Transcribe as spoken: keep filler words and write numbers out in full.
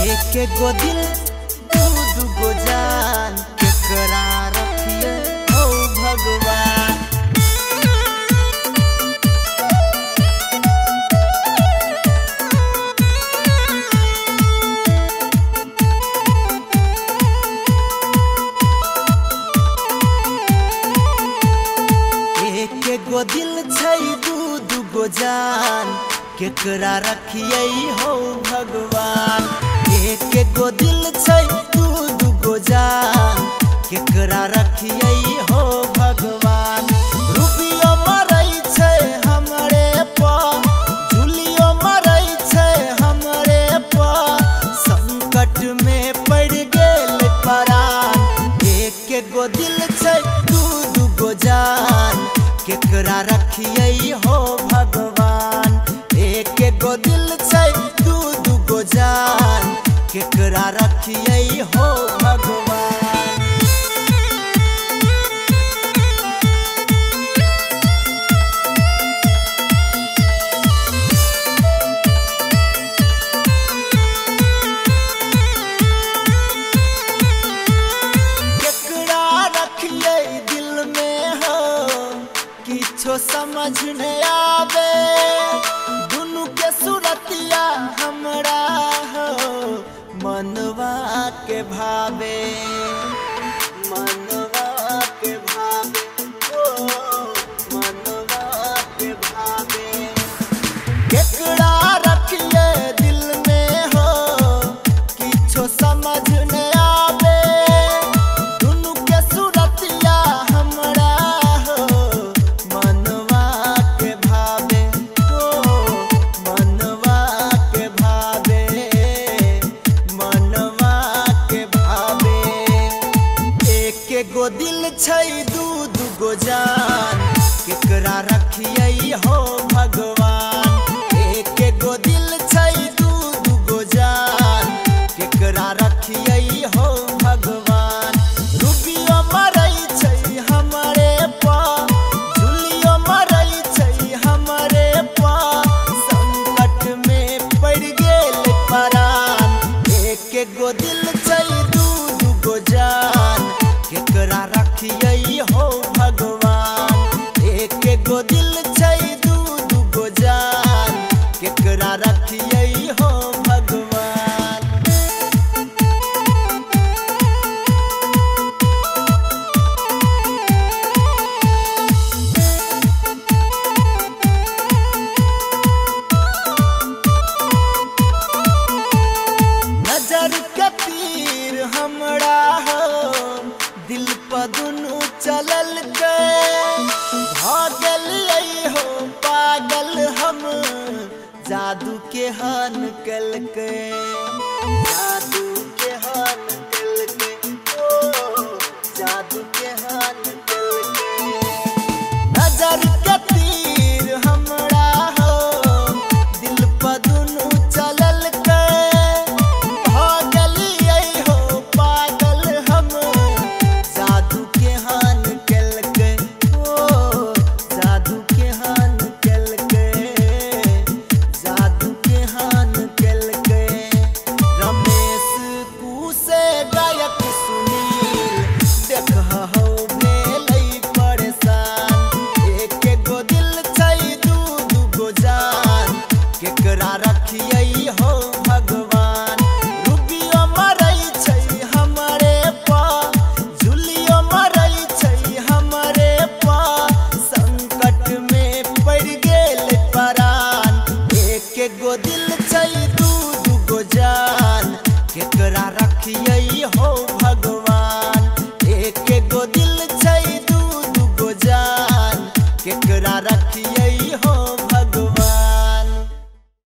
एक गो दिल दू दू गो जान केकरा रखिए हो भगवान। एक गो दिल छै दू दू गो जान केकरा रखिए हो भगवान। एक गो दिल छै दू दू गो जान केकरा रखिए हो भगवान। रुबियो मरै छै हमरे पर, झुलियो मरै छै हमरे पर, संकट में पड़ गेल परान। एक गो दिल छै दू दू गो जान केकरा रखिए हो भगवान। एक गो दिल छै दू दू गो जान केकरा रखिए हो भगवान। केकरा रखिए दिल में हो किछो समझ नहीं आवे, दुनू के सूरतिया हमरा हो मनवा के भावे, मनवा के भावे, ओ मनवा के भावे। केकरा रखिए दिल में हो किछो समझ नहीं आवे, दुनू के सूरतिया हमरा हो मनवा के भावे, ओ मनवा के भावे, मनवा के भावे। एक गो दिल छै दू दू गो जान केकरा रखिए हो भगवान। एक गो दिल छै दू दू गो जान केकरा रखिए हो भगवान। रुबियो मरै छै हमरे पर, झुलियो मरै छै हमरे पर, संकट में पड़ गेल परान। एक गो दिल छै दू दू गो जान केकरा रखिए हो भगवान। एक गो दिल छै दू दू गो जान केकरा रखिए हो भगवान। नजर के तीर हमरा हो दिल पर दुनू चलल के, भागलिए हो पागल हम जादू के हन कलके, जादू के हन कलके, ओ जादू के हन कलके। नजर के तीर हमरा हो दिल पर दुनू चलल के, भागलिए हो पागल हम जादू के हन कलके, ओ जादू के हन कलके, जादू के हन कलके। रमेश कुसे गायक सुनील देख हो भेलै परेशान। एक गो दिल छै दू दू गो जान केकरा रखिए हो भगवान। रुबियो मरै छै हमरे पर, झुलियो मरै छै हमरे पर, संकट में पड़ गेल परान। एक गो दिल छै दू दू गो जान केकरा रखिए हो